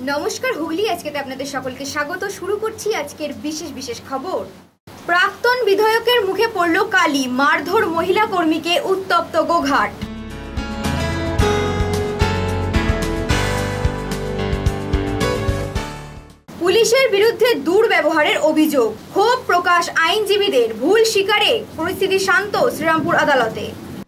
নমস্কার হুগলি আজকেতে আপনাদের সকলকে স্বাগত। শুরু করছি আজকের বিশেষ খবর। প্রাক্তন বিধায়কের মুখে পড়ল কালি, মারধর মহিলা কর্মীকে, উত্তপ্ত গোঘাট। পুলিশের বিরুদ্ধে দুর্ব্যবহারের অভিযোগ, ক্ষোভ প্রকাশ আইনজীবীদের, ভুল স্বীকারে পরিস্থিতি শান্ত শ্রীরামপুর আদালতে।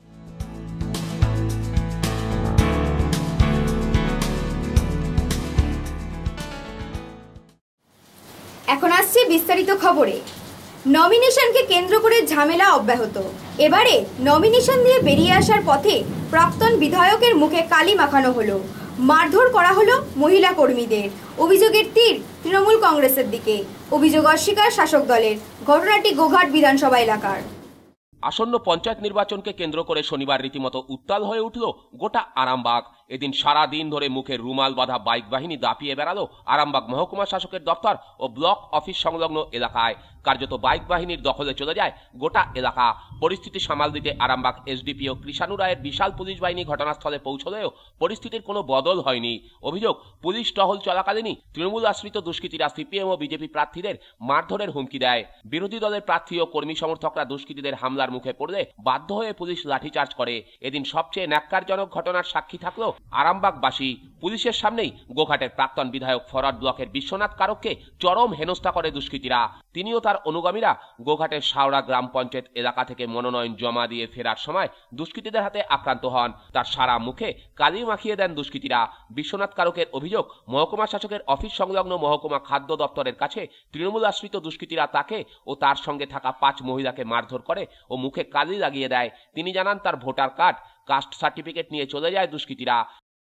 এখন আসছে বিস্তারিত খবরে। নমিনেশনকে কেন্দ্র করে ঝামেলা অব্যাহত। এবারে নমিনেশন দিয়ে বেরিয়ে আসার পথে প্রাক্তন বিধায়কের মুখে কালি মাখানো হলো, মারধর করা হলো মহিলা কর্মীদের। অভিযোগের তীর তৃণমূল কংগ্রেসের দিকে, অভিযোগ অস্বীকার শাসক দলের। ঘটনাটি গোঘাট বিধানসভা এলাকার। আসন্ন পঞ্চায়েত নির্বাচনকে কেন্দ্র করে শনিবার রীতিমতো উত্তাল হয়ে উঠল গোটা আরামবাগ। এদিন সারা দিন ধরে মুখে রুমাল বাঁধা বাইক বাহিনী দাপিয়ে বেড়ালো আরামবাগ মহকুমা শাসকের দপ্তর ও ব্লক অফিস সংলগ্ন এলাকায়। কার্যত বাইক বাহিনীর দখলে চলে যায় গোটা এলাকা। পরিস্থিতি সামাল দিতে আরামবাগ এসডিপিও কৃষাণু রায়ের বিশাল পুলিশ বাহিনী ঘটনাস্থলে পৌঁছলেও পরিস্থিতির কোনো বদল হয়নি। অভিযোগ, পুলিশ টহল চলাকালীনই তৃণমূল আশ্রিত দুষ্কৃতীরা সিপিএম ও বিজেপি প্রার্থীদের মারধরের হুমকি দেয়। বিরোধী দলের প্রার্থী ও কর্মী সমর্থকরা দুষ্কৃতীদের হামলার মুখে পড়লে বাধ্য হয়ে পুলিশ লাঠিচার্জ করে। এদিন সবচেয়ে ন্যাক্কারজনক ঘটনার সাক্ষী থাকলো আরামবাগবাসী। পুলিশের সামনেই গোঘাটের প্রাক্তন বিধায়ক ফরওয়ার্ড ব্লকের বিশ্বনাথ কারককে চরম হেনস্থা করে দুষ্কৃতীরা। তিনিও তার অনুগামীরা গোঘাটের শাওড়া গ্রাম পঞ্চায়েত এলাকা থেকে মনোনয়ন জমা দিয়ে ফেরার সময় দুষ্কৃতীদের হাতে আক্রান্ত হন। তার সারা মুখে কালি মাখিয়ে দেন দুষ্কৃতীরা। বিশ্বনাথ কারকের অভিযোগ, মহকুমা শাসকের অফিস সংলগ্ন মহকুমা খাদ্য দপ্তরের কাছে তৃণমূল আশ্রিত দুষ্কৃতীরা তাকে ও তার সঙ্গে থাকা 5 মহিলাকে মারধর করে ও মুখে কালি লাগিয়ে দেয়। তিনি জানান, তার ভোটার কার্ড, কাস্ট সার্টিফিকেট নিয়ে চলে যায় দুষ্কৃতীরা।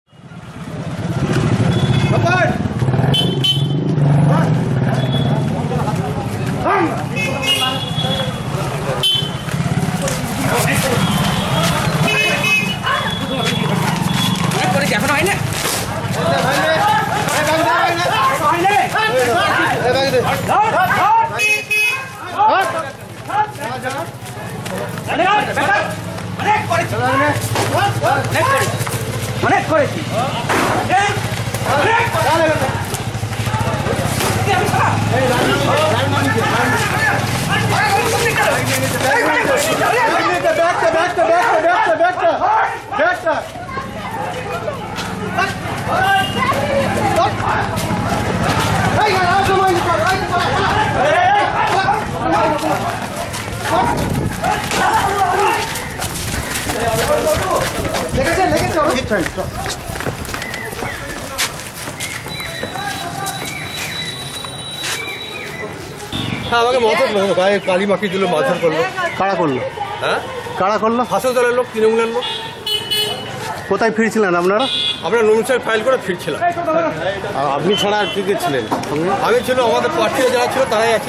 অনেক করেছি আমাকে মারধর গায়ে কালি মাখিয়ে দিল, মারধর করলো। কারা করলো? হ্যাঁ, কারা করলো? শাসক দলের লোক, তৃণমূলের লোক। কোথায় ফিরছিলেন আপনারা? আমরা নমিনেশন ফাইল করে ফিরছিলাম। আপনি ছাড়া আর কে কে ছিলেন? আমি ছিল, আমাদের পার্টিতে যারা ছিল তারাই আছে।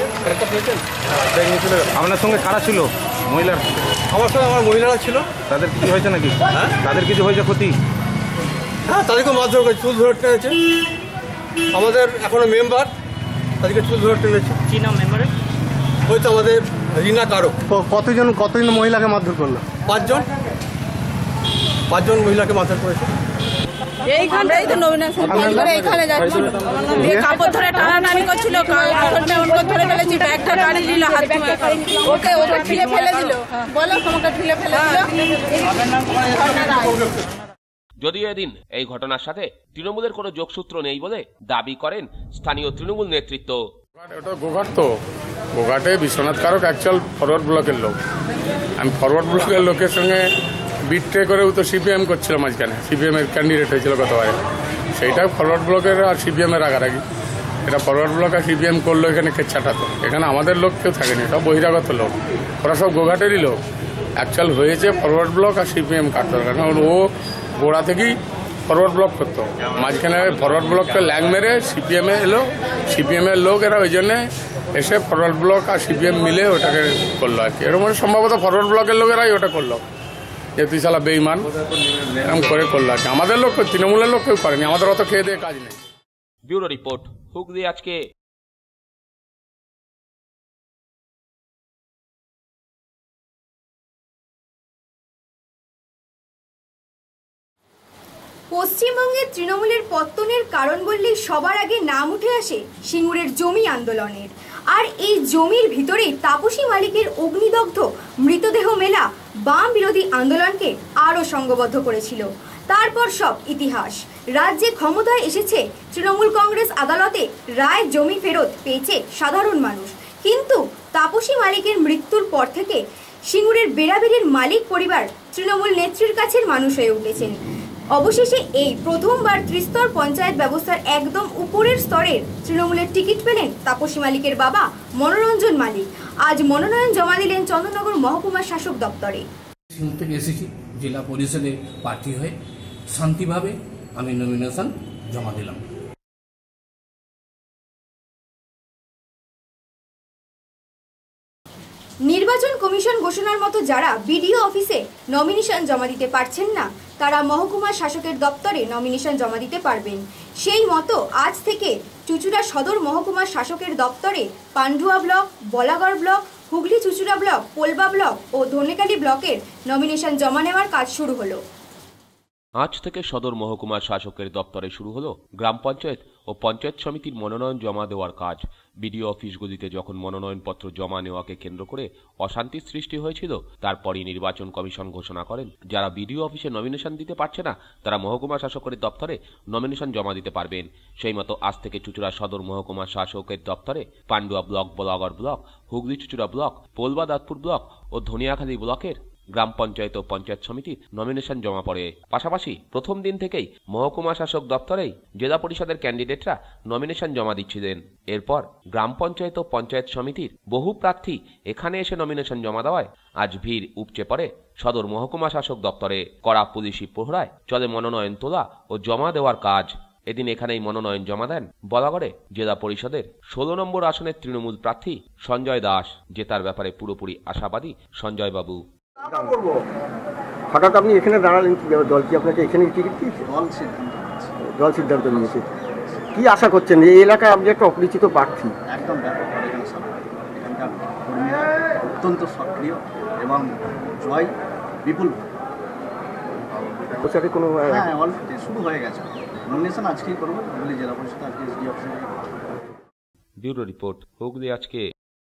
আপনার সঙ্গে কারা ছিল? মহিলার? আমার সঙ্গে আমার মহিলারা ছিল। তাদের কিছু হয়েছে নাকি? হ্যাঁ, তাদের কিছু হয়েছে ক্ষতি? হ্যাঁ, তাদেরকে মারধর করেছে, চুল ধরে টেনেছে। আমাদের এখনো মেম্বার, তাদেরকে চুল ধরে টেনেছে। কি নাম মেম্বারের? ওই তো আমাদের রিনা কারক। কতজন মহিলাকে মারধর করলো? 5 জন মহিলাকে মারধর করেছে। এইখানটাই তো নমিনেশন করে এইখানে যাচ্ছিল, কাপড় ধরে টানাটানি করছিল, কাপড়টা ওকে ধরে ফেলেছি, ব্যাগটা গাড়ি দিল, হাত ওকে ঠেলে ফেলে দিল, বলো তোমাকে ঠেলে ফেলে দিল। যদিও এদিন এই ঘটনার সাথে তৃণমূলের কোনো যোগসূত্র নেই বলে দাবি করেন স্থানীয় তৃণমূল নেতৃত্ব। ওটা গোঘাট, তো গোঘাটে বিশ্বনাথ কারক অ্যাকচুয়াল ফরওয়ার্ড ব্লকের লোক। আমি ফরওয়ার্ড ব্লকের লোকের সঙ্গে বিট্রে করেও তো সিপিএম করছিল মাঝখানে, সিপিএমের ক্যান্ডিডেট হয়েছিল গতবারে। সেইটা ফরওয়ার্ড ব্লকের আর সিপিএমের রাগারাগি। এটা ফরওয়ার্ড ব্লক আর সিপিএম করলো এখানে কেচ্ছাটা। তো এখানে আমাদের লোক কেউ থাকেনি, সব বহিরাগত লোক, ওরা সব গোঘাটেরই লোক। অ্যাকচুয়াল হয়েছে ফরওয়ার্ড ব্লক আর সিপিএম কাটতো, কারণ ও গোড়া থেকেই ফরওয়ার্ড ব্লক করতো। মাঝখানে ফরওয়ার্ড ব্লককে ল্যাং মেরে সিপিএমে এলো, সিপিএমের লোক এরা ওই জন্যে এসে ফরওয়ার্ড ব্লক আর সিপিএম মিলে ওটাকে করলো আর কি। এরকম সম্ভবত ফরওয়ার্ড ব্লকের লোকেরাই ওটা করলো, যে তুই শালা বেইমান, এরকম করে করলো আর কি। আমাদের লোক, তৃণমূলের লোক কেউ করেনি, আমাদের অত খেয়ে দিয়ে কাজ নেই। ব্যুরো রিপোর্ট, হুগলি আজকে। পশ্চিমবঙ্গে তৃণমূলের পত্তনের কারণ বললেই সবার আগে নাম উঠে আসে সিঙ্গুরের জমি আন্দোলনের। আর এই জমির ভিতরেই তাপসী মালিকের অগ্নিদগ্ধ মৃতদেহ মেলা বাম বিরোধী আন্দোলনকে আরও সংঘবদ্ধ করেছিল। তারপর সব ইতিহাস। রাজ্যে ক্ষমতায় এসেছে তৃণমূল কংগ্রেস, আদালতে রায়, জমি ফেরত পেয়েছে সাধারণ মানুষ। কিন্তু তাপসী মালিকের মৃত্যুর পর থেকে সিঙ্গুরের বেড়াবেড়ির মালিক পরিবার তৃণমূল নেত্রীর কাছের মানুষ হয়ে উঠেছেন। অবশেষে এই প্রথমবার ত্রিস্তর পঞ্চায়েত ব্যবস্থার একদম উপরের স্তরের তৃণমূলের টিকিট পেলেন তাপসী মালিকের বাবা মনোরঞ্জন মালিক। আজ মনোনয়ন জমা দিলেন চন্দননগর মহকুমা শাসক দপ্তরে। সিঙ্গুর থেকে এসেছি জেলা পরিষদে প্রার্থী হয়ে, শান্তিভাবে আমি নমিনেশন জমা দিলাম। নির্বাচন কমিশন ঘোষণার মতো যারা বিডিও অফিসে নমিনেশন জমা দিতে পারছেন না, তারা মহকুমা শাসকের দপ্তরে নমিনেশন জমা দিতে পারবেন। সেই মতো আজ থেকে চুঁচুড়া সদর মহকুমা শাসকের দপ্তরে পান্ডুয়া ব্লক, বলাগড় ব্লক, হুগলি চুঁচুড়া ব্লক, পোলবা ব্লক ও ধনেখালি ব্লকের নমিনেশন জমা নেওয়ার কাজ শুরু হলো। আজ থেকে সদর মহকুমা শাসকের দপ্তরে শুরু হলো গ্রাম পঞ্চায়েত ও পঞ্চায়েত সমিতির মনোনয়ন জমা দেওয়ার কাজ। বিডিও অফিসগুলিতে যখন মনোনয়নপত্র জমা নেওয়াকে কেন্দ্র করে অশান্তির সৃষ্টি হয়েছিল, তারপরই নির্বাচন কমিশন ঘোষণা করেন যারা বিডিও অফিসে নমিনেশন দিতে পারছে না, তারা মহকুমা শাসকের দপ্তরে নমিনেশন জমা দিতে পারবেন। সেই মতো আজ থেকে চুঁচুড়া সদর মহকুমা শাসকের দপ্তরে পান্ডুয়া ব্লক, বলাগড় ব্লক, হুগলি চুঁচুড়া ব্লক, পোলবা দাঁতপুর ব্লক ও ধনিয়াখালী ব্লকের গ্রাম পঞ্চায়েত ও পঞ্চায়েত সমিতির নমিনেশন জমা পড়ে। পাশাপাশি প্রথম দিন থেকেই মহকুমা শাসক দপ্তরেই জেলা পরিষদের ক্যান্ডিডেটরা নমিনেশন জমা দিচ্ছিলেন। এরপর গ্রাম পঞ্চায়েত ও পঞ্চায়েত সমিতির বহু প্রার্থী এখানে এসে নমিনেশন জমা দেওয়ায় আজ ভিড় উপচে পড়ে সদর মহকুমা শাসক দপ্তরে। কড়া পুলিশি প্রহরায় চলে মনোনয়ন তোলা ও জমা দেওয়ার কাজ। এদিন এখানেই মনোনয়ন জমা দেন বলাগড়ে জেলা পরিষদের 16 নম্বর আসনের তৃণমূল প্রার্থী সঞ্জয় দাস। জেতার ব্যাপারে পুরোপুরি আশাবাদী সঞ্জয় বাবু। হঠাৎ আপনি এখানে দাঁড়ালেন, দল কি আপনাকে এখানে টিকিট দিয়েছে? দল সিদ্ধান্ত নিয়েছে। কি আশা করছেন এই এলাকায় আপনি একটা অপরিচিত প্রার্থী? একদম ব্যাপক এখানকার কর্মীরা অত্যন্ত সক্রিয় এবং জয় বিপুল। কোনো হ্যাঁ, অলরেডি শুরু হয়ে গেছে। নমিনেশন আজকেই করবো হুগলি জেলা পরিষদ, আজকে এসডি অফিসে। ব্যুরো রিপোর্ট, হুগলি আজকে।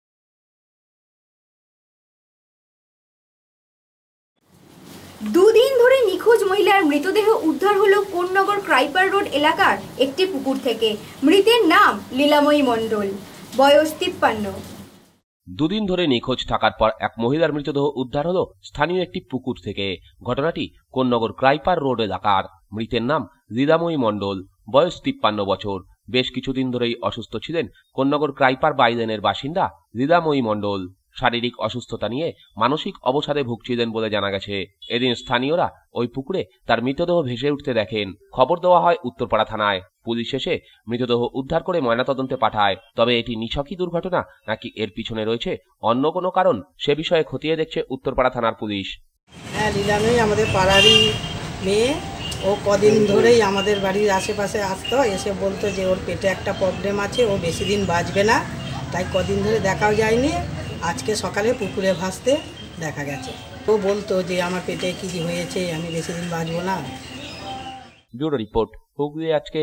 দুদিন ধরে নিখোঁজ মহিলার মৃতদেহ উদ্ধার হলো কোন্নগর ক্রাইপার রোড এলাকার একটি পুকুর থেকে। মৃতের নাম লীলাময়ী মণ্ডল, বয়স 53। দুদিন ধরে নিখোঁজ থাকার পর এক মহিলার মৃতদেহ উদ্ধার হলো স্থানীয় একটি পুকুর থেকে। ঘটনাটি কোন্নগর ক্রাইপার রোড এলাকার। মৃতের নাম লীলাময়ী মণ্ডল, বয়স 53 বছর। বেশ কিছুদিন ধরেই অসুস্থ ছিলেন কোন্নগর ক্রাইপার বাইলেনের বাসিন্দা লীলাময়ী মণ্ডল। শারীরিক অসুস্থতা নিয়ে মানসিক অবসাদে ভুগছিলেন বলে জানা গেছে। এদিন স্থানীয়রা ওই পুকুরে তার মৃতদেহ ভেসে উঠতে দেখেন। খবর দেওয়া হয় উত্তরপাড়া থানায়। পুলিশ এসে মৃতদেহ উদ্ধার করে ময়নাতদন্তে পাঠায়। তবে এটি নিছকই দুর্ঘটনা নাকি এর পিছনে রয়েছে অন্য কোনো কারণ, সে বিষয়ে খতিয়ে দেখছে উত্তরপাড়া থানার পুলিশ। হ্যাঁ, লীলাময়ী আমাদের পাড়ারই মেয়ে। ও কদিন ধরেই আমাদের বাড়ির আশেপাশে আসতো, এসে বলতো যে ওর পেটে একটা প্রবলেম আছে, ও বেশি দিন বাঁচবে না। তাই কদিন ধরে দেখাও যায়নি। আজকে সকালে পুকুরে ভাসতে দেখা গেছে। ও বলতো যে আমার পেটে কি হয়েছে, আমি বেশি দিন বাঁচবো না। ব্যুরো রিপোর্ট, হুগলি আজকে।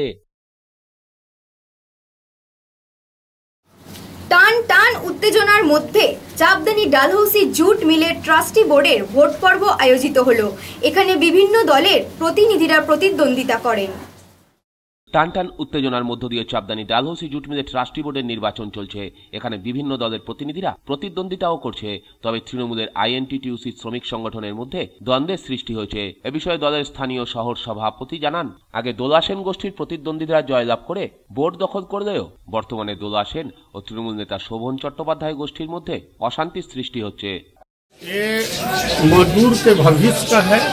টান টান উত্তেজনার মধ্যে চাপদানি ডালহৌসি জুট মিলের ট্রাস্টি বোর্ডের ভোট পর্ব আয়োজিত হলো। এখানে বিভিন্ন দলের প্রতিনিধিরা প্রতিদ্বন্দ্বিতা করেন। টানটান উত্তেজনার মধ্য দিয়ে চাপদানি ডালহৌসি জুট মিলের ট্রাস্টি বোর্ডের নির্বাচন চলছে। এখানে বিভিন্ন দলের প্রতিনিধিরা প্রতিদ্বন্দ্বিতাও করছে। তবে তৃণমূলের আইএনটিটিউসি শ্রমিক সংগঠনের মধ্যে দ্বন্দ্বের সৃষ্টি হয়েছে। এ বিষয়ে দলের স্থানীয় শহর সভাপতি জানান, আগে দোলা সেন গোষ্ঠীর প্রতিদ্বন্দ্বীরা জয়লাভ করে বোর্ড দখল করলেও বর্তমানে দোলা সেন ও তৃণমূল নেতা শোভন চট্টোপাধ্যায় গোষ্ঠীর মধ্যে অশান্তির সৃষ্টি হচ্ছে। मजदूर के भविष्य का है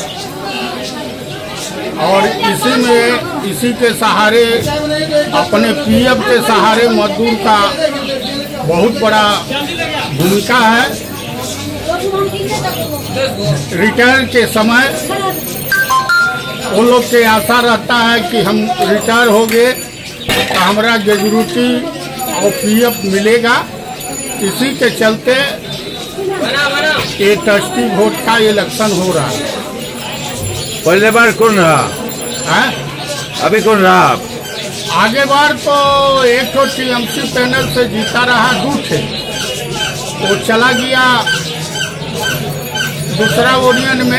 और इसी के सहारे, अपने पीएफ के सहारे मजदूर का बहुत बड़ा भूमिका है। रिटायर के समय वो लोग के आशा रहता है कि हम रिटायर हो गए तो हमारा ग्रेजुएटी और पीएफ मिलेगा। इसी के चलते ये ट्रस्टी वोट का इलेक्शन हो रहा है। पहले बार कौन रहा? अभी कौन रहा आप? आगे बार तो एक तो टीएमसी पैनल से जीता रहा, 2 थे, वो चला गया दूसरा यूनियन में,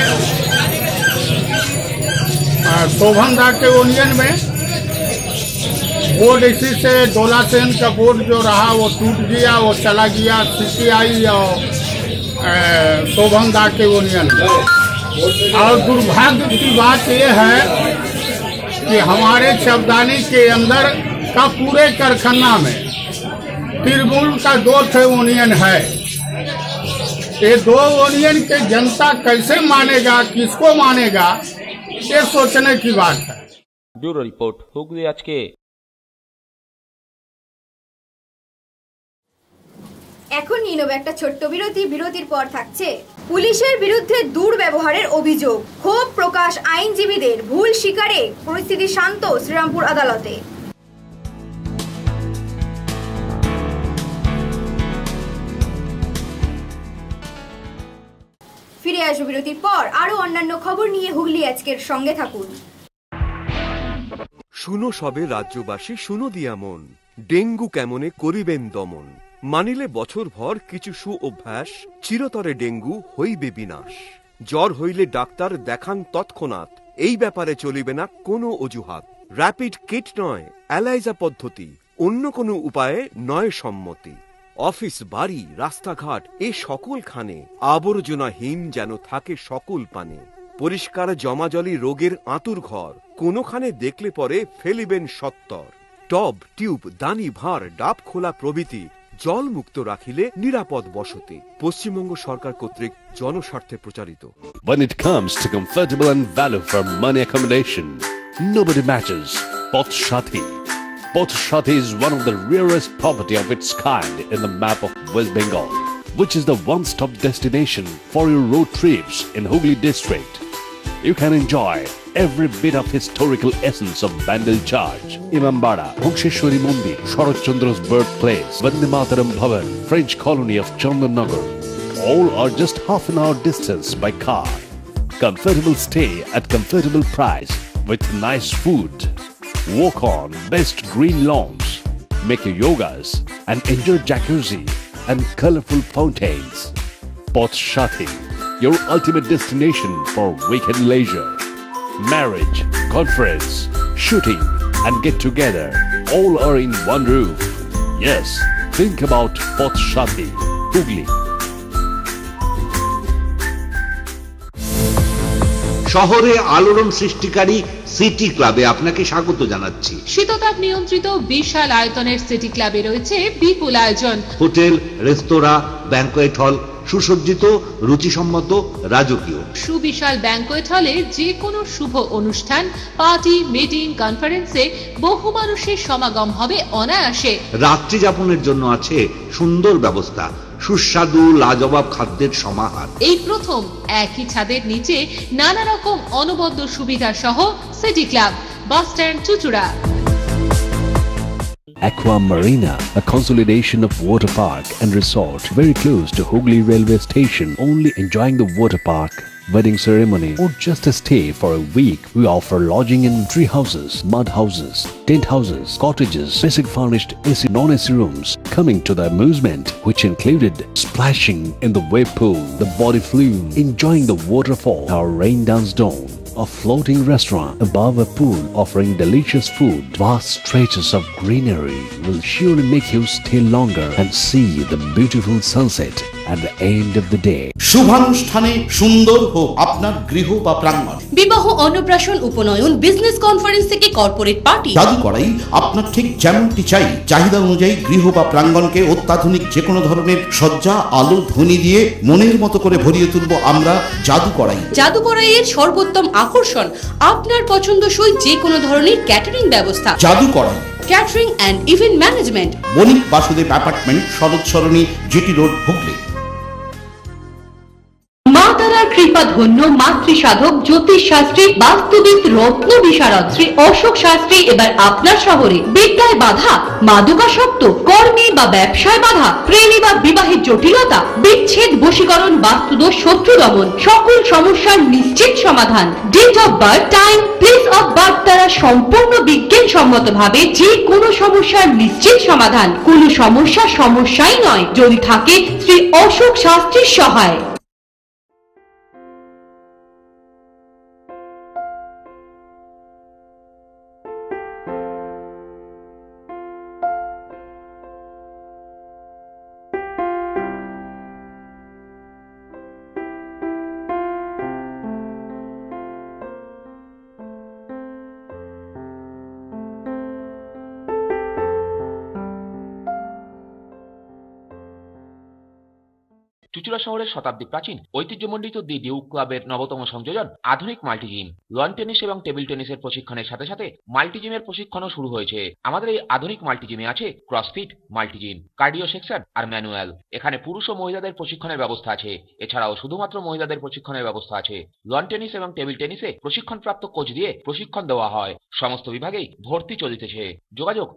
शोभन दा के यूनियन में। बोर्ड इसी से डोला सेन का बोर्ड जो रहा वो टूट गया, वो चला गया सीपीआई और शोभन दा के यूनियन में। और दुर्भाग्य की बात यह है कि हमारे चवदानी के अंदर का पूरे कारखाना में तृणमूल का 2 यूनियन है। ये 2 यूनियन के जनता कैसे मानेगा, किसको मानेगा, ये सोचने की बात है। ब्यूरो रिपोर्ट, हुगली आज के। এখন নিয়ে নেব একটা ছোট্ট বিরতি। বিরতির পর থাকছে পুলিশের বিরুদ্ধে দুর্ব্যবহারের অভিযোগ, ক্ষোভ প্রকাশ আইনজীবীদের, ভুল স্বীকারে পরিস্থিতি শান্ত শ্রীরামপুর আদালতে। ফিরে আসবো বিরতির পর আরো অন্যান্য খবর নিয়ে। হুগলি আজকের সঙ্গে থাকুন। শুনো সবে রাজ্যবাসী, শুনো দিয়া মন, ডেঙ্গু কেমনে করিবেন দমন। মানিলে বছর ভর কিছু সু অভ্যাস, চিরতরে ডেঙ্গু হইবে বিনাশ। জ্বর হইলে ডাক্তার দেখান তৎক্ষণাৎ, এই ব্যাপারে চলিবে না কোনো অজুহাত। র্যাপিড কিট নয়, অ্যালাইজা পদ্ধতি, অন্য কোনো উপায়ে নয় সম্মতি। অফিস, বাড়ি, রাস্তাঘাট এ সকলখানে আবর্জনাহীন যেন থাকে সকল পানে। পরিষ্কার জমাজলি রোগের আঁতুর ঘর, কোনোখানে দেখলে পরে ফেলিবেন সত্তর। টব, টিউব, দানি, ভাঁড়, ডাব খোলা প্রভৃতি জল মুক্ত রাখিলে নিরাপদ বসতি। পশ্চিমবঙ্গ সরকার কর্তৃক জনস্বার্থে প্রচারিত। When it comes to comfortable and value for money accommodation, nobody matches Pothshati. Pothshati is one of the rarest property of its kind in the map of West Bengal, which is the one-stop destination for your road trips in Hooghly district. You can enjoy every bit of historical essence of Bandel Charge, Imambara, Bhuksheshwari Mandir, Sharat Chandra's birthplace, Vande Mataram Bhavan, French colony of Chandannagar. All are just half an hour distance by car. Comfortable stay at comfortable price with nice food. Walk on best green lawns, make your yogas and enjoy jacuzzi and colorful fountains. Pothshati, your ultimate destination for weekend leisure. Marriage, conference, shooting and get together all are in one roof. Yes, think about Pothshati, Hooghly. শহরে আলোড়ন সৃষ্টিকারী city ক্লাবে আপনাকে স্বাগত জানাচ্ছি। শীততাপ নিয়ন্ত্রিত বিশাল আয়তনের সিটি ক্লাবে রয়েছে বিপুল আয়োজন। হোটেল, রেস্তোরাঁ, ব্যাংকোয়েট হল, সুসজ্জিত, রুচিসম্মত, রাজকীয়। সুবিশাল ব্যাংকোয়েট হলে যে কোনো শুভ অনুষ্ঠান, পার্টি, মিটিং, কনফারেন্সে বহু মানুষের সমাগম হবে অনায়াসে। রাত্রি যাপনের জন্য আছে সুন্দর ব্যবস্থা, সুস্বাদু লাজবাব খাদ্যের সমাহার। এই প্রথম একই ছাদের নিচে নানা রকম অনবদ্য সুবিধা সহ সিটি ক্লাব, বাস স্ট্যান্ড, চুচুড়া। Aqua Marina, a consolidation of water park and resort very close to Hooghly railway station. Only enjoying the water park, wedding ceremony or just a stay for a week. We offer lodging in tree houses, mud houses, tent houses, cottages, basic furnished AC, non-AC rooms. Coming to the amusement which included splashing in the wave pool, the body flume, enjoying the waterfall, our rain dance dome, a floating restaurant above a pool offering delicious food. Vast stretches of greenery will surely make you stay longer and see the beautiful sunset at the end of the day. শুভানুষ্ঠানে সুন্দর হোক আপনার গৃহ বা প্রাঙ্গণ। বিবাহ, অন্নপ্রাশন, উপনয়ন, বিজনেস কনফারেন্স থেকে কর্পোরেট পার্টি, জাদু করাই আপনার ঠিক যেমনটি চাই চাহিদা অনুযায়ী গৃহ বা প্রাঙ্গণকে অত্যাধুনিক যে কোনো ধরনের সজ্জা, আলো, ধ্বনি দিয়ে মনের মতো করে ভরিয়ে তুলব আমরা জাদু করাই। জাদু করাইয়ের সর্বোত্তম আকর্ষণ আপনার পছন্দসই যে কোনো ধরনের ক্যাটারিং ব্যবস্থা। Jadu Korai catering and event management, Banik Basudeb apartment, Sarat Sarani, GT road, Hooghly. মা তারার কৃপা ধন্য মাতৃসাধক জ্যোতিষ শাস্ত্রী বাস্তুবিদ রত্ন বিশারদ শ্রী অশোক শাস্ত্রী এবার আপনার শহরে। বিদ্যায় বাধা, মাদকাসক্ত, কর্মে বা ব্যবসায় বাধা, প্রেমে বা বিবাহের জটিলতা, বিচ্ছেদ, বশীকরণ, বাস্তুদোষ, শত্রু দমন, সকল সমস্যার নিশ্চিত সমাধান। Date of birth, time, place of birth দ্বারা সম্পূর্ণ বিজ্ঞানসম্মত ভাবে যে কোনো সমস্যার নিশ্চিত সমাধান। কোনো সমস্যাই নয় যদি থাকে শ্রী অশোক শাস্ত্রীর সহায়। চুচুড়া শহরের শতাব্দী প্রাচীন ঐতিহ্যমণ্ডিত দি ডিউক ক্লাবের নবতম সংযোজন আধুনিক মাল্টিজিম। লন টেনিস এবং টেবিল টেনিসের প্রশিক্ষণের সাথে সাথে মাল্টিজিমের প্রশিক্ষণও শুরু হয়েছে। আমাদের এই আধুনিক মাল্টিজিমে আছে ক্রসফিট, মাল্টিজিম, কার্ডিও সেকশন আর ম্যানুয়াল। এখানে পুরুষ ও মহিলাদের প্রশিক্ষণের ব্যবস্থা আছে। এছাড়াও শুধুমাত্র মহিলাদের প্রশিক্ষণের ব্যবস্থা আছে। লন টেনিস এবং টেবিল টেনিসে প্রশিক্ষণপ্রাপ্ত কোচ দিয়ে প্রশিক্ষণ দেওয়া হয়। সমস্ত বিভাগেই ভর্তি চলিতেছে। যোগাযোগ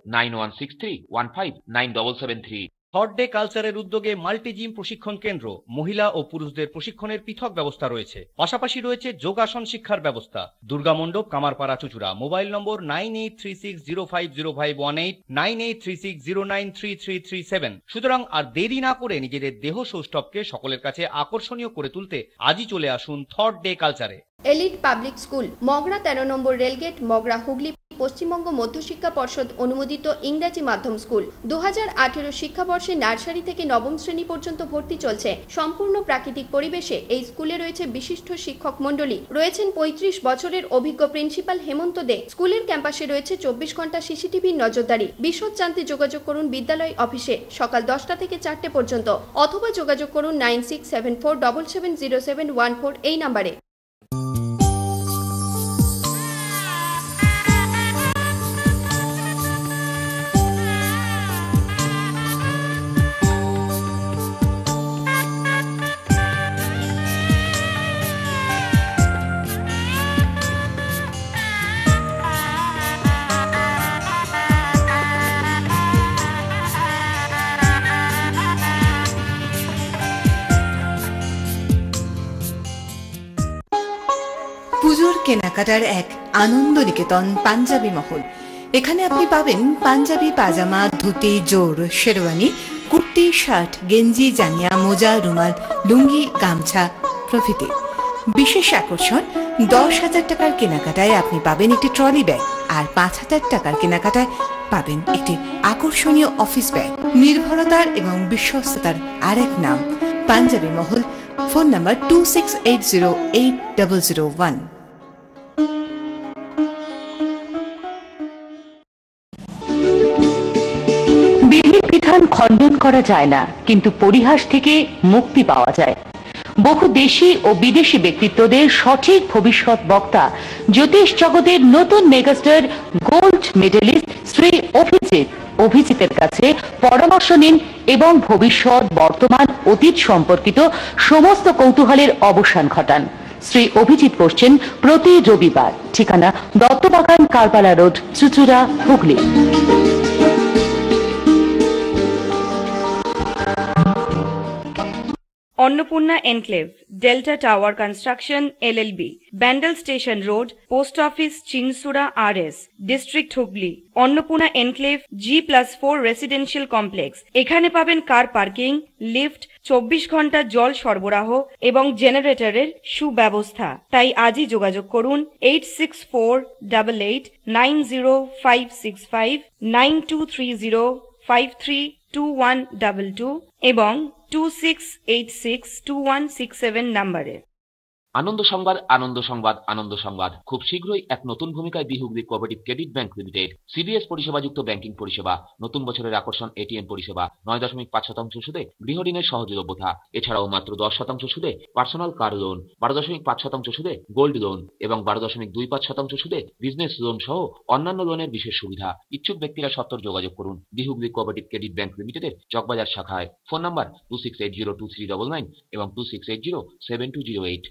9163159773। থার্ড ডে কালচারের উদ্যোগে মাল্টিজিম প্রশিক্ষণ কেন্দ্র, মহিলা ও পুরুষদের প্রশিক্ষণের পৃথক ব্যবস্থা রয়েছে। পাশাপাশি রয়েছে যোগাসন শিক্ষার ব্যবস্থা। দুর্গা মণ্ডপ, কামারপাড়া, চুচুড়া। মোবাইল নম্বর 9836050518, 9836093337। সুতরাং আর দেরি না করে নিজেদের দেহ সৌষ্ঠবকে সকলের কাছে আকর্ষণীয় করে তুলতে আজই চলে আসুন থার্ড ডে কালচারে। এলিট পাবলিক স্কুল, মগরা 13 নম্বর রেলগেট, মগরা, হুগলি, পশ্চিমবঙ্গ মধ্যশিক্ষা পর্ষদ অনুমোদিত ইংরেজি মাধ্যম স্কুল। 2018 শিক্ষাবর্ষে নার্সারি থেকে নবম শ্রেণী পর্যন্ত ভর্তি চলছে। সম্পূর্ণ প্রাকৃতিক পরিবেশে এই স্কুলে রয়েছে বিশিষ্ট শিক্ষক মণ্ডলী, রয়েছেন 35 বছরের অভিজ্ঞ প্রিন্সিপাল হেমন্ত দে। স্কুলের ক্যাম্পাসে রয়েছে 24 ঘন্টা সিসিটিভির নজরদারি। বিশদ জানতে যোগাযোগ করুন বিদ্যালয় অফিসে সকাল 10টা থেকে 4টে পর্যন্ত, অথবা যোগাযোগ করুন 9674770714 এই নাম্বারে। পুজোর কেনাকাটার এক আনন্দ নিকেতন পাঞ্জাবি মহল। এখানে আপনি পাবেন পাঞ্জাবি, পাজামা, ধুতি, জোর, শেরওয়ানি, কুর্তি, শার্ট, গেঞ্জি, জাঙ্গিয়া, মোজা, রুমাল, লুঙ্গি, গামছা প্রভৃতি। বিশেষ আকর্ষণ, 10,000 টাকার কেনাকাটায় আপনি পাবেন একটি ট্রলি ব্যাগ, আর 5,000 টাকার কেনাকাটায় পাবেন একটি আকর্ষণীয় অফিস ব্যাগ। নির্ভরতার এবং বিশ্বস্ততার আরেক নাম পাঞ্জাবি মহল। Phone number 26808001। বিধির বিধান খণ্ডন করা যায় না, কিন্তু পরিহাস থেকে মুক্তি পাওয়া যায়। বহু দেশি ও বিদেশি ব্যক্তিত্বদের সঠিক ভবিষ্যৎ বক্তা, জ্যোতিষ জগতের নতুন মেগাস্টার, গোল্ড মেডেলিস্ট শ্রী অভিজিতের কাছে পরামর্শ নিন এবং ভবিষ্যৎ, বর্তমান, অতীত সম্পর্কিত সমস্ত কৌতূহলের অবসান ঘটান। শ্রী অভিজিৎ বসছেন প্রতি রবিবার। ঠিকানা দত্তবাগান, কারবালা রোড, চুচুড়া, Hooghly. Annapurna enclave, delta tower construction LLB, Bandel station road, post office, Chinsurah RS, district Hooghly. Annapurna enclave G+4 residential complex. एखाने पाबेन कार पार्किंग, लिफ्ट, 24 घंटा जल सरबराह एवं जेनारेटरेर सुव्यवस्था। ताई आजই যোগাযোগ করুন 8648890565, 9230532122 এবং 26862167 নম্বরে। আনন্দ সংবাদ, আনন্দ সংবাদ, আনন্দ সংবাদ। খুব শীঘ্রই এক নতুন ভূমিকায় the Hooghly cooperative credit bank limited. CDS পরিষেবাযুক্ত ব্যাংকিং পরিষেবা, নতুন বছরের আকর্ষণ এটিএম পরিষেবা, 9.5% সুদে গৃহঋণের সহজলভ্যতা, এছাড়াও মাত্র 10% সুদে পার্সোনাল কার লোন, 12.5% সুদে গোল্ড লোন এবং 12.25% সুদে বিজনেস লোন সহ অন্যান্য লোনের বিশেষ সুবিধা। ইচ্ছুক ব্যক্তিরা সত্বর যোগাযোগ করুন the Hooghly cooperative credit bank লিমিটেডের চকবাজার শাখায়। ফোন নাম্বার 26802399 এবং 26807208।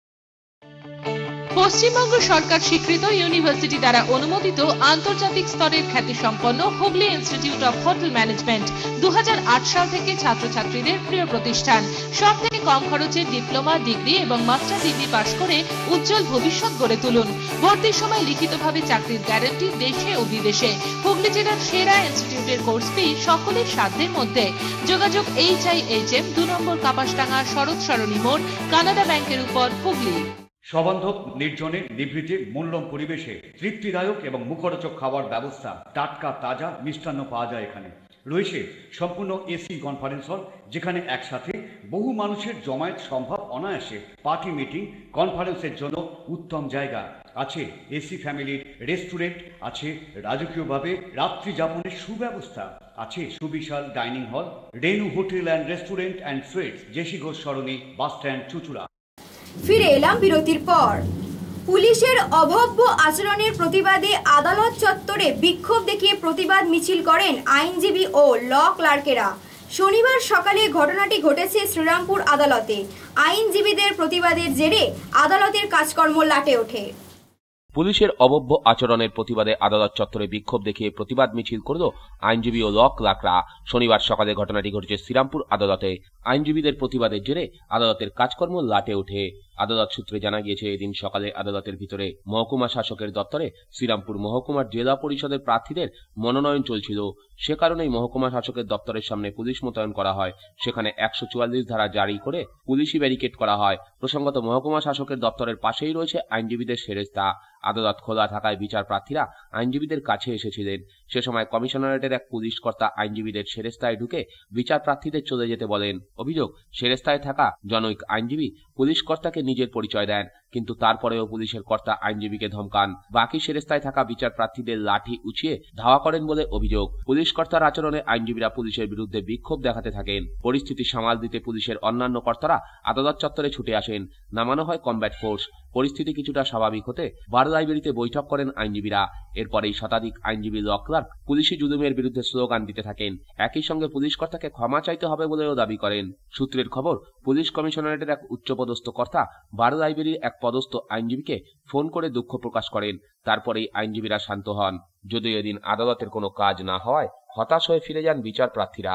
পশ্চিমবঙ্গ সরকার স্বীকৃত ইউনিভার্সিটি দ্বারা অনুমোদিত আন্তর্জাতিক স্তরের খ্যাতিসম্পন্ন Hooghly institute of hotel management 2008 সাল থেকে ছাত্রছাত্রীদের প্রিয় প্রতিষ্ঠান। সব থেকে কম খরচে ডিপ্লোমা, ডিগ্রি এবং মাস্টার ডিগ্রি পাশ করে উজ্জ্বল ভবিষ্যৎ গড়ে তুলুন। ভর্তির সময় লিখিতভাবে চাকরির গ্যারান্টি দেশে ও বিদেশে। হুগলি জেলার সেরা ইনস্টিটিউটের কোর্স ফি সকলের সাধ্যের মধ্যে। যোগাযোগ HIHM 2 নম্বর কাপাসডাঙ্গা শরৎ সরণী মোড়, কানাডা ব্যাংকের উপর, হুগলি। সবান্ধব, নির্জনে, নিভৃতে, মূল্যম পরিবেশে তৃপ্তিদায়ক এবং মুখরোচক খাবার ব্যবস্থা। টাটকা তাজা মিষ্টান্ন পাওয়া যায় এখানে। রয়েছে সম্পূর্ণ এসি কনফারেন্স হল, যেখানে একসাথে বহু মানুষের জমায়েত সম্ভব অনায়াসে। পার্টি, মিটিং, কনফারেন্সের জন্য উত্তম জায়গা। আছে এসি ফ্যামিলির রেস্টুরেন্ট, আছে রাজকীয়ভাবে রাত্রি যাপনের সুব্যবস্থা, আছে সুবিশাল dining hall. Renu hotel and restaurant and sweets, JC Ghosh Sarani, bus stand, চুচুড়া। ফিরে এলাম বিরতির পর। পুলিশের অভব্য আচরণের প্রতিবাদে আদালত চত্বরে বিক্ষোভ দেখিয়ে প্রতিবাদ মিছিল করেন আইনজীবী ও ল ক্লার্কেরা। শনিবার সকালে ঘটনাটি ঘটেছে শ্রীরামপুর আদালতে। আইনজীবীদের প্রতিবাদের জেরে আদালতের কাজকর্ম লাটে ওঠে। পুলিশের অভব্য আচরণের প্রতিবাদে আদালত চত্বরে বিক্ষোভ দেখিয়ে প্রতিবাদ মিছিল করল আইনজীবী ও ল ক্লার্করা। শনিবার সকালে ঘটনাটি ঘটেছে শ্রীরামপুর আদালতে। আইনজীবীদের প্রতিবাদের জেরে আদালতের কাজকর্ম লাটে ওঠে। আদালত সূত্রে জানা গিয়েছে, এদিন সকালে আদালতের ভিতরে মহকুমা শাসকের দপ্তরে শ্রীরামপুর মহকুমার জেলা পরিষদের প্রার্থীদের মনোনয়ন চলছিল। সে কারণেই মহকুমা শাসকের দপ্তরের সামনে পুলিশ মোতায়েন করা হয়। সেখানে 144 ধারা জারি করে পুলিশি ব্যারিকেড করা হয়। প্রসঙ্গত, মহকুমা শাসকের দপ্তরের পাশেই রয়েছে আইনজীবীদের সেরেস্তা। আদালত খোলা থাকায় বিচার প্রার্থীরা আইনজীবীদের কাছে এসেছিলেন। সে সময় কমিশনারেটের এক পুলিশ কর্তা আইনজীবীদের সেরেস্তায় ঢুকে বিচার প্রার্থীদের চলে যেতে বলেন। অভিযোগ, সেরেস্তায় থাকা জনৈক আইনজীবী পুলিশ কর্তাকে নিজের পরিচয় দেন, কিন্তু তারপরেও পুলিশের কর্তা আইনজীবীকে ধমকান। বাকি সেরেস্তায় থাকা বিচার প্রার্থীদের লাঠি উঁচিয়ে ধাওয়া করেন বলে অভিযোগ। পুলিশ কর্তার আচরণে আইনজীবীরা পুলিশের বিরুদ্ধে বিক্ষোভ দেখাতে থাকেন। পরিস্থিতি সামাল দিতে পুলিশের অন্যান্য কর্তারা আদালত চত্বরে ছুটে আসেন। নামানো হয় কমব্যাট ফোর্স। পরিস্থিতি কিছুটা স্বাভাবিক হতে বার লাইব্রেরিতে বৈঠক করেন আইনজীবীরা। এরপরেই শতাধিক আইনজীবী ল ক্লার্ক পুলিশি জুলুমের বিরুদ্ধে স্লোগান দিতে থাকেন। একই সঙ্গে পুলিশ কর্তাকে ক্ষমা চাইতে হবে বলেও দাবি করেন। সূত্রের খবর, পুলিশ কমিশনারেটের এক উচ্চপদস্থ কর্তা বার লাইব্রেরির এক পদস্থ আইনজীবীকে ফোন করে দুঃখ প্রকাশ করেন। তারপরেই আইনজীবীরা শান্ত হন। যদিও এদিন আদালতের কোনো কাজ না হওয়ায় হতাশ হয়ে ফিরে যান বিচার প্রার্থীরা।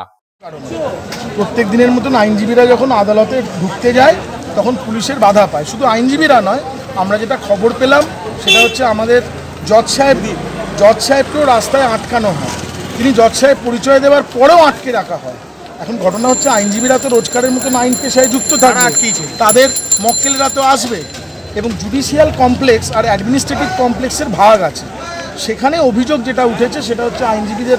প্রত্যেক দিনের মতন আইনজীবীরা যখন আদালতে ঢুকতে যায় তখন পুলিশের বাধা পায়। শুধু আইনজীবীরা নয়, আমরা যেটা খবর পেলাম সেটা হচ্ছে আমাদের জজ সাহেবকেও রাস্তায় আটকানো হয়। তিনি জজ সাহেব পরিচয় দেওয়ার পরেও আটকে রাখা হয়। এখন ঘটনা হচ্ছে, আইনজীবীরা তো রোজগারের মতন আইন পেশায় যুক্ত থাকে, তাদের মক্কেলরা তো আসবে, এবং জুডিশিয়াল কমপ্লেক্স আর অ্যাডমিনিস্ট্রেটিভ কমপ্লেক্সের ভাগ আছে। সেখানে অভিযোগ যেটা উঠেছে সেটা হচ্ছে আইনজীবীদের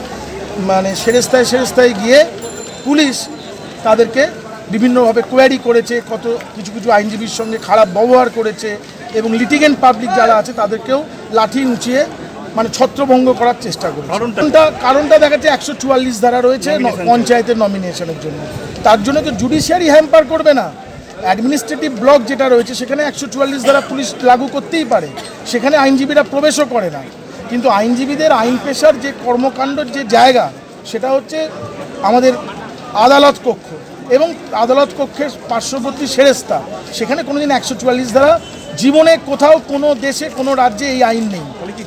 সেরেস্তায় গিয়ে পুলিশ তাদেরকে বিভিন্নভাবে কোয়ারি করেছে, কিছু আইনজীবীর সঙ্গে খারাপ ব্যবহার করেছে, এবং লিটিগেন্ট পাবলিক যারা আছে তাদেরকেও লাঠি উঁচিয়ে ছত্রভঙ্গ করার চেষ্টা করেছে। কারণটা দেখা যাচ্ছে 144 ধারা রয়েছে পঞ্চায়েতের নমিনেশনের জন্য। তার জন্য তো জুডিশিয়ারি হ্যাম্পার করবে না। অ্যাডমিনিস্ট্রেটিভ ব্লক যেটা রয়েছে সেখানে 144 ধারা পুলিশ লাগু করতেই পারে, সেখানে আইনজীবীরা প্রবেশও করে না। কিন্তু আইনজীবীদের আইন পেশার যে কর্মকাণ্ডের যে জায়গা সেটা হচ্ছে আমাদের আদালত কক্ষ, এবং আদালত কক্ষের পার্শ্ববর্তী সেরেস্তা, সেখানে কোনোদিন 144 ধারা জীবনে কোথাও কোনো দেশে কোনো রাজ্যে এই আইন নেই।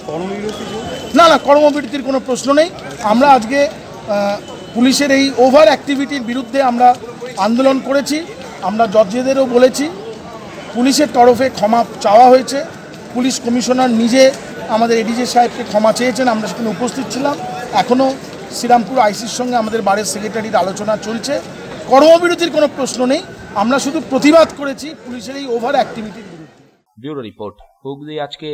না, কর্মবিরতির কোনো প্রশ্ন নেই। আমরা আজকে পুলিশের এই ওভার অ্যাক্টিভিটির বিরুদ্ধে আমরা আন্দোলন করেছি। আমরা জজদেরও বলেছি, পুলিশের তরফে ক্ষমা চাওয়া হয়েছে। পুলিশ কমিশনার নিজে আমাদের এডিজি সাহেবকে ক্ষমা চেয়েছেন, আমরা সেখানে উপস্থিত ছিলাম। এখনও শ্রীরামপুর আইসির সঙ্গে আমাদের বারের সেক্রেটারির আলোচনা চলছে। কর্মবিরতির কোনো প্রশ্ন নেই, আমরা শুধু প্রতিবাদ করেছি পুলিশের এই ওভার অ্যাক্টিভিটির বিরুদ্ধে। ব্যুরো রিপোর্ট, হুগলি আজকে।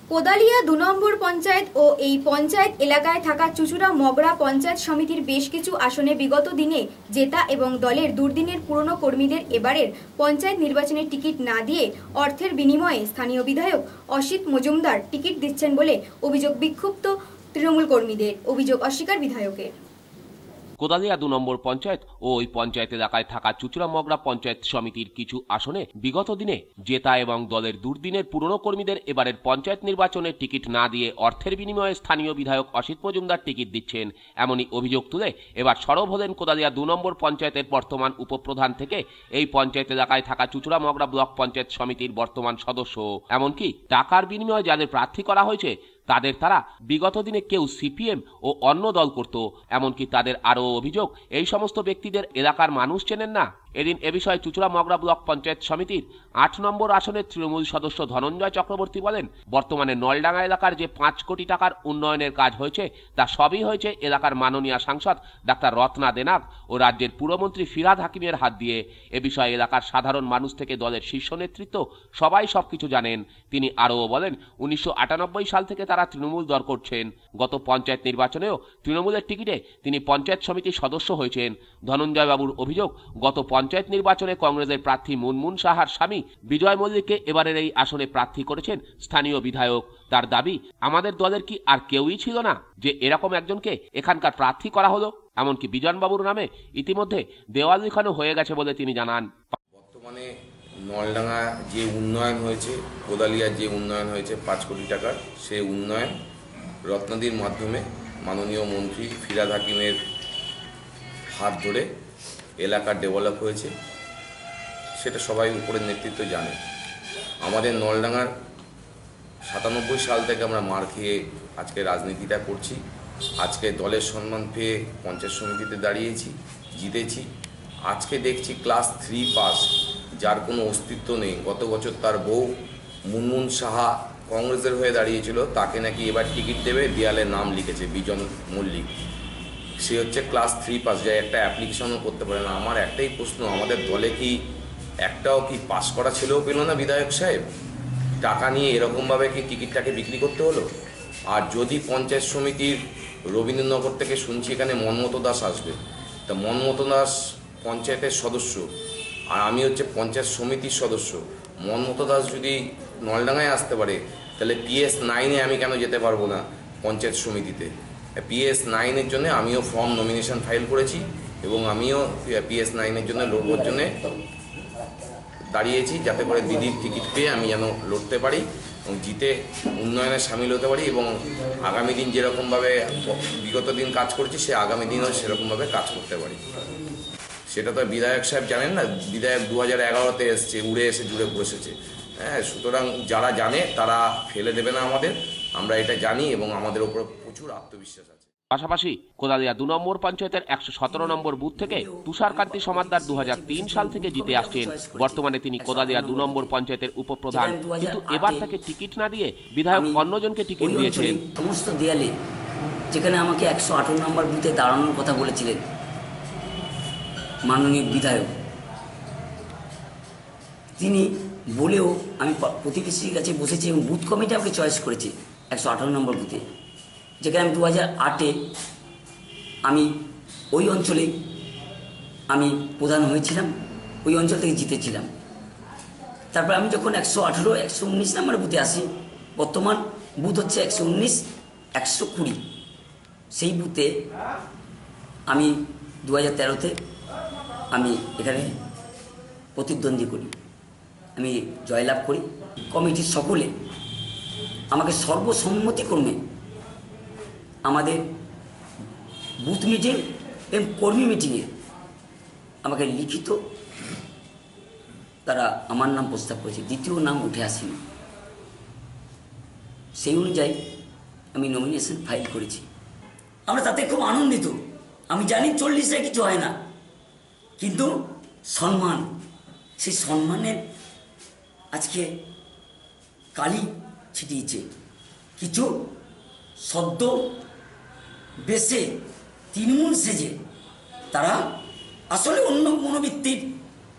কোদালিয়া 2 নম্বর পঞ্চায়েত ও এই পঞ্চায়েত এলাকায় থাকা চুচুড়া মগরা পঞ্চায়েত সমিতির বেশ কিছু আসনে বিগত দিনে জেতা এবং দলের দুর্দিনের পুরনো কর্মীদের এবারের পঞ্চায়েত নির্বাচনের টিকিট না দিয়ে অর্থের বিনিময়ে স্থানীয় বিধায়ক অসিত মজুমদার টিকিট দিচ্ছেন বলে অভিযোগ বিক্ষুব্ধ তৃণমূল কর্মীদের। অভিযোগ অস্বীকার বিধায়কের। কোদালিয়া 2 নম্বর পঞ্চায়েত ও ওই পঞ্চায়েত এলাকায় থাকা চুচুড়া মগরা পঞ্চায়েত সমিতির কিছু আসনে বিগত দিনে জেতা এবং দলের দুর্দিনের পুরনো কর্মীদের এবারের পঞ্চায়েত নির্বাচনের টিকিট না দিয়ে অর্থের বিনিময়ে স্থানীয় বিধায়ক অসিত মজুমদার টিকিট দিচ্ছেন এমনই অভিযোগ তুলে এবার সরব হলেন কোদালিয়া 2 নম্বর পঞ্চায়েতের বর্তমান উপপ্রধান থেকে এই পঞ্চায়েত এলাকায় থাকা চুচুড়া মগরা ব্লক পঞ্চায়েত সমিতির বর্তমান সদস্য। এমনকি টাকার বিনিময়ে যাদের প্রার্থী করা হয়েছে তাদের তারা বিগত দিনে কেউ সিপিএম ও অন্য দল করত। এমনকি তাদের আরও অভিযোগ এই সমস্ত ব্যক্তিদের এলাকার মানুষ চেনেন না। এদিন এ বিষয়ে চুচুড়া মগরা ব্লক পঞ্চায়েত সমিতির 8 নম্বর আসনের তৃণমূল সদস্য ধনঞ্জয় চক্রবর্তী বলেন, বর্তমানে নলডাঙ্গা এলাকার যে 5 কোটি টাকার উন্নয়নের কাজ হয়েছে তা সবই হয়েছে এলাকার মাননীয় সাংসদ ডাক্তার রত্না দেনাগ ও রাজ্যের পুরমন্ত্রী ফিরহাদ হাকিমের হাত দিয়ে। এ বিষয়ে এলাকার সাধারণ মানুষ থেকে দলের শীর্ষ নেতৃত্ব সবাই সবকিছু জানেন। তিনি আরও বলেন, 1998 সাল থেকে তারা তৃণমূল দল করছেন। গত পঞ্চায়েত নির্বাচনেও তৃণমূলের টিকিটে তিনি পঞ্চায়েত সমিতির সদস্য হয়েছেন। ধনঞ্জয় বাবুর অভিযোগ, গত পঞ্চায়েত নির্বাচনে কংগ্রেসের প্রার্থী মুনমুন সাহার স্বামী বিজয় মল্লিককে এবারের এই আসনে প্রার্থী করেছেন স্থানীয় বিধায়ক। তার দাবি, আমাদের দলের কি আর কেউই ছিল না যে এরকম একজনকে এখানকার প্রার্থী করা হলো? এমনকি বিজনবাবুর নামে ইতিমধ্যে দেওয়াল লিখানো হয়ে গেছে বলে তিনি জানান। বর্তমানে নলডাঙ্গা যে উন্নয়ন হয়েছে, কোদালিয়ার যে উন্নয়ন হয়েছে 5 কোটি টাকার, সেই উন্নয়ন রত্নাদির মাধ্যমে মাননীয় মন্ত্রী ফিরহাদ হাকিমের হাত ধরে এলাকার ডেভেলপ হয়েছে, সেটা সবাই উপরের নেতৃত্ব জানে। আমাদের নলডাঙ্গার 97 সাল থেকে আমরা মার খেয়ে আজকে রাজনীতিটা করছি। আজকে দলের সম্মান পেয়ে পঞ্চায়েত সমিতিতে দাঁড়িয়েছি, জিতেছি। আজকে দেখছি ক্লাস 3 পাস, যার কোনো অস্তিত্ব নেই। গত বছর তার বউ মুনমুন সাহা কংগ্রেসের হয়ে দাঁড়িয়েছিল, তাকে নাকি এবার টিকিট দেবে, দেয়ালে নাম লিখেছে বিজন মল্লিক। সে হচ্ছে ক্লাস 3 পাস, যা একটা অ্যাপ্লিকেশনও করতে পারে না। আমার একটাই প্রশ্ন, আমাদের দলে কি একটাও কি পাস করা ছেলেও পেল না বিধায়ক সাহেব? টাকা নিয়ে এরকমভাবে কি টিকিটটাকে বিক্রি করতে হলো? আর যদি পঞ্চায়েত সমিতির রবীন্দ্রনগর থেকে শুনছি এখানে মনমতো দাস আসবে, তা মনমতো দাস পঞ্চায়েতের সদস্য আর আমি হচ্ছে পঞ্চায়েত সমিতির সদস্য। মনমতো দাস যদি নলডাঙ্গায় আসতে পারে, তাহলে PS9-এ আমি কেন যেতে পারবো না পঞ্চায়েত সমিতিতে? PS9-এর জন্য আমিও ফর্ম নমিনেশন ফাইল করেছি এবং আমিও PS9-এর জন্য লড়বার জন্য দাঁড়িয়েছি, যাতে করে দিদির টিকিট পেয়ে আমি যেন লড়তে পারি এবং জিতে উন্নয়নে সামিল হতে পারি এবং আগামী দিন যেরকমভাবে বিগত দিন কাজ করেছি সে আগামী দিনও সেরকমভাবে কাজ করতে পারি। সেটা তো বিধায়ক সাহেব জানেন না, বিধায়ক 2011-তে এসছে, উড়ে এসে জুড়ে বসেছে। হ্যাঁ, সুতরাং যারা জানে তারা ফেলে দেবে না আমাদের, আমরা এটা জানি এবং আমাদের ওপর প্রচুর আত্মবিশ্বাস আছে। পাশাপাশি কোদালিয়া 2 নম্বর পঞ্চায়েতের 117 নম্বর বুথ থেকে তুষারকান্তি সমাদ্দার 2003 সাল থেকে জিতে আসছেন। বর্তমানে তিনি কোদালিয়া 2 নম্বর পঞ্চায়েতের উপপ্রধান, কিন্তু এবার তাকে টিকিট না দিয়ে বিধায়ক অন্যজনকে টিকিট দিয়েছেন। সমস্ত দেয়ালে যেখানে আমাকে 118 নম্বর বুথে দাঁড়ানোর কথা বলেছিলেন মাননীয় বিধায়ক, তিনি বলেও আমি প্রতিবেশীর কাছে বসেছি এবং বুথ কমিটি আমাকে চয়েস করেছে 118 নম্বর বুথে, যেখানে আমি 2008-এ আমি ওই অঞ্চলে আমি প্রধান হয়েছিলাম, ওই অঞ্চল থেকে জিতেছিলাম। তারপর আমি যখন 118, 119 নম্বর বুথে আসি, বর্তমান বুথ হচ্ছে 119, 120, সেই বুথে আমি 2013-তে আমি এখানে প্রতিদ্বন্দ্বী করি, আমি জয়লাভ করি। কমিটির সকলে আমাকে সর্বসম্মতিক্রমে আমাদের বুথ মিটিং এবং কর্মী মিটিংয়ে আমাকে লিখিত তারা আমার নাম প্রস্তাব করেছে, দ্বিতীয় নাম উঠে আসেনি। সেই অনুযায়ী আমি নমিনেশন ফাইল করেছি। আমরা তাতে খুব আনন্দিত। আমি জানি 40-এ কিছু হয় না, কিন্তু সম্মান, সেই সম্মানের আজকে কালি ছিটিয়েছে কিছু সদ্য বেশে তৃণমূল সেজে, তারা আসলে অন্য মনোবৃত্তির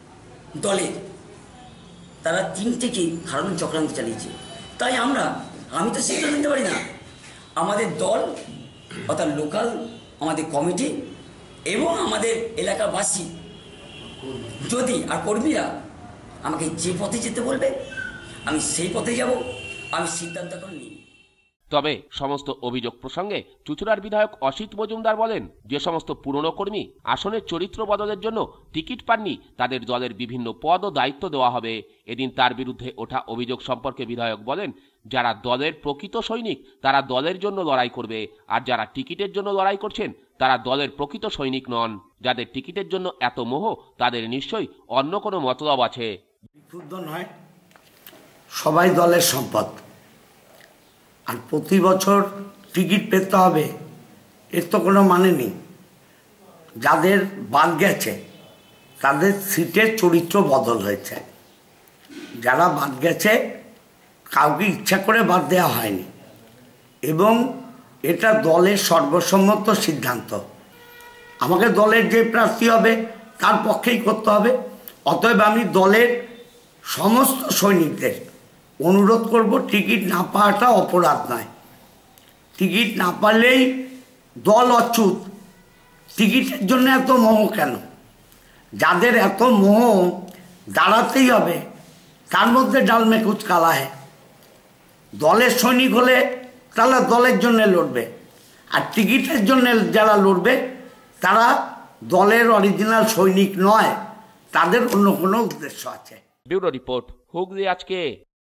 দলে, তারা 3 থেকে হারানোর চক্রান্ত চালিয়েছে। তাই আমরা আমি তো সিদ্ধান্ত নিতে পারি না। আমাদের দল অর্থাৎ লোকাল আমাদের কমিটি এবং আমাদের এলাকাবাসী যদি আর কর্মীরা আমাকে যে পথে যেতে বলবে আমি সেই পথে যাব, আমি সিদ্ধান্ত করে নিই। তবে সমস্ত অভিযোগ প্রসঙ্গে চুঁচুড়ার বিধায়ক অসিত মজুমদার বলেন, যে সমস্ত পুরনো কর্মী আসনের চরিত্র বদলের জন্য টিকিট পাননি তাদের দলের বিভিন্ন পদ ও দায়িত্ব দেওয়া হবে। এদিন তার বিরুদ্ধে ওঠা অভিযোগ সম্পর্কে বিধায়ক বলেন, যারা দলের প্রকৃত সৈনিক তারা দলের জন্য লড়াই করবে, আর যারা টিকিটের জন্য লড়াই করছেন তারা দলের প্রকৃত সৈনিক নন। যাদের টিকিটের জন্য এত মোহ তাদের নিশ্চয়ই অন্য কোনো মতলব আছে। বিক্ষুব্ধ নয়, সবাই দলের সম্পদ, আর প্রতি বছর টিকিট পেতে হবে এর তো কোনো মানে নেই। যাদের বাদ গেছে তাদের সিটের চরিত্র বদল হয়েছে, যারা বাদ গেছে কাউকে ইচ্ছা করে বাদ দেওয়া হয়নি, এবং এটা দলের সর্বসম্মত সিদ্ধান্ত। আমাকে দলের যে প্রার্থী হবে তার পক্ষেই করতে হবে। অতএব আমি দলের সমস্ত সৈনিকদের অনুরোধ করব, টিকিট না পাওয়াটা অপরাধ নয়। টিকিট না পারলেই দল অচ্যুত। টিকিটের জন্য এত মোহ কেন? যাদের এত মোহ দাঁড়াতেই হবে, তার মধ্যে ডাল মে কুচ কালা है। দলের সৈনিক হলে তারা দলের জন্য লড়বে, আর টিকিটের জন্য যারা লড়বে তারা দলের অরিজিনাল সৈনিক নয়, তাদের অন্য কোনো উদ্দেশ্য আছে। ব্যুরো রিপোর্ট, হুগলি আজকে।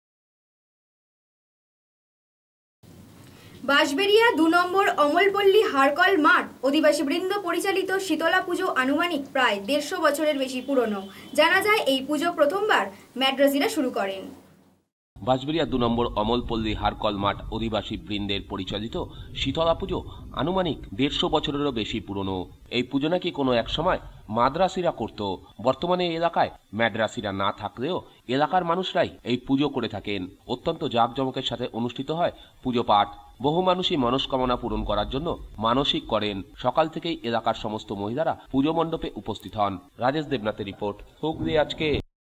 বাঁশবেড়িয়া 2 নম্বর অমলপল্লী হারকল মাঠ অধিবাসী বৃন্দ পরিচালিত শীতলা পুজো আনুমানিক প্রায় 150 বছরের বেশি পুরনো। জানা যায় এই পুজো প্রথমবার ম্যাড্রাসিরা শুরু করেন। বাঁশবেড়িয়া 2 নম্বর অমলপল্লী হারকল মাঠ অধিবাসী বৃন্দের পরিচালিত শীতলা পুজো আনুমানিক 150 বছরেরও বেশি পুরনো। এই পুজো নাকি কোনো এক সময় মাদ্রাসিরা করত। বর্তমানে এলাকায় ম্যাড্রাসিরা না থাকলেও এলাকার মানুষরাই এই পুজো করে থাকেন। অত্যন্ত জাঁকজমকের সাথে অনুষ্ঠিত হয় পুজো পাঠ। বহু মানুষই মনস্কামনা পূরণ করার জন্য মানসিক করেন। সকাল থেকেই এলাকার সমস্ত মহিলারা পুজো মণ্ডপে উপস্থিত হন। রাজেশ দেবনাথের রিপোর্ট, হুগলি আজকে।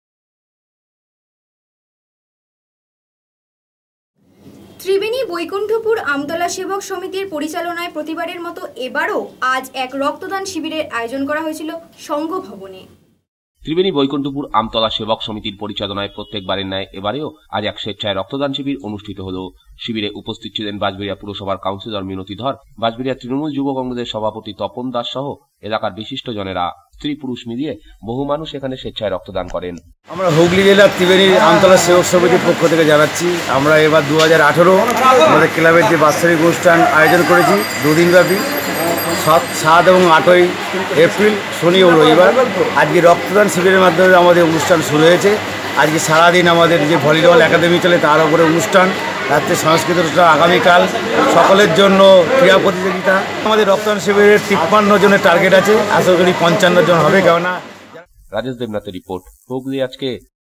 ত্রিবেণী বৈকুণ্ঠপুর আমতলা সেবক সমিতির পরিচালনায় প্রতিবারের মতো এবারও আজ এক রক্তদান শিবিরের আয়োজন করা হয়েছিল সংঘ ভবনে। ত্রিবেণী বৈকুণ্ঠপুর আমতলা সেবক সমিতির পরিচালনায় প্রত্যেকবারের ন্যায় এবারেও আজ এক স্বেচ্ছায় রক্তদান শিবির অনুষ্ঠিত হল। শিবিরে উপস্থিত ছিলেন বাঁশবেড়িয়া পুরসভার কাউন্সিলর মিনতি ধর, বাঁশবেড়িয়া তৃণমূল যুব কংগ্রেসের সভাপতি তপন দাস সহ এলাকার বিশিষ্ট জনেরা। স্ত্রী পুরুষ মিলিয়ে বহু মানুষ এখানে স্বেচ্ছায় রক্তদান করেন। আমরা হুগলি জেলার ত্রিবেণী আমতলা সেবক সমিতির পক্ষ থেকে জানাচ্ছি, আমরা এবার 2018 আমাদের ক্লাবের যে বাৎসরিক অনুষ্ঠান আয়োজন করেছি 2 দিনব্যাপী, 7 এবং 8 এপ্রিল শনি ও রবিবার। আজকে রক্তদান শিবিরের মাধ্যমে আমাদের অনুষ্ঠান শুরু হয়েছে। আজকে সারাদিন আমাদের যে ভলিবল একাডেমি চলে তার উপরে অনুষ্ঠান, রাত্রে সাংস্কৃতিক অনুষ্ঠান, আগামীকাল সকলের জন্য ক্রীড়া প্রতিযোগিতা। আমাদের রক্তদান শিবিরের 53 জনের টার্গেট আছে, আশা করি 55 জন হবে। কেননা রাজেশ দেবনাথের রিপোর্ট, হুগলি আজকে।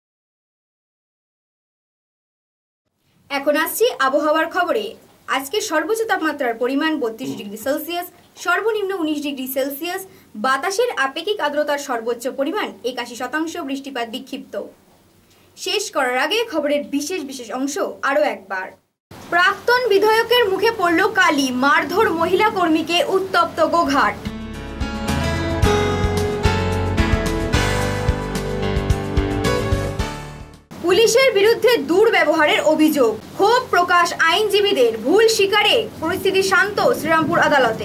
এখন আসছি আবহাওয়ার খবরে। আজকে সর্বোচ্চ তাপমাত্রার পরিমাণ 32 ডিগ্রি সেলসিয়াস, সর্বনিম্ন 19 ডিগ্রি সেলসিয়াস। বাতাসের আপেক্ষিক আর্দ্রতার সর্বোচ্চ পরিমাণ 81%। বৃষ্টিপাত বিক্ষিপ্ত। শেষ করার আগে খবরের বিশেষ অংশ আরও একবার। প্রাক্তন বিধায়কের মুখে পড়ল কালি, মারধর মহিলা কর্মীকে, উত্তপ্ত গোঘাট। পুলিশের বিরুদ্ধে দুর্ব্যবহারের অভিযোগ, ক্ষোভ প্রকাশ আইনজীবীদের, ভুল স্বীকারে পরিস্থিতি শান্ত শ্রীরামপুর আদালতে।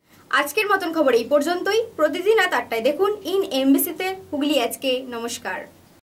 আজকের মতন খবর এই পর্যন্তই। প্রতিদিন রাত 8টায় দেখুন ইন এমবিসিতে হুগলি আজকে। নমস্কার।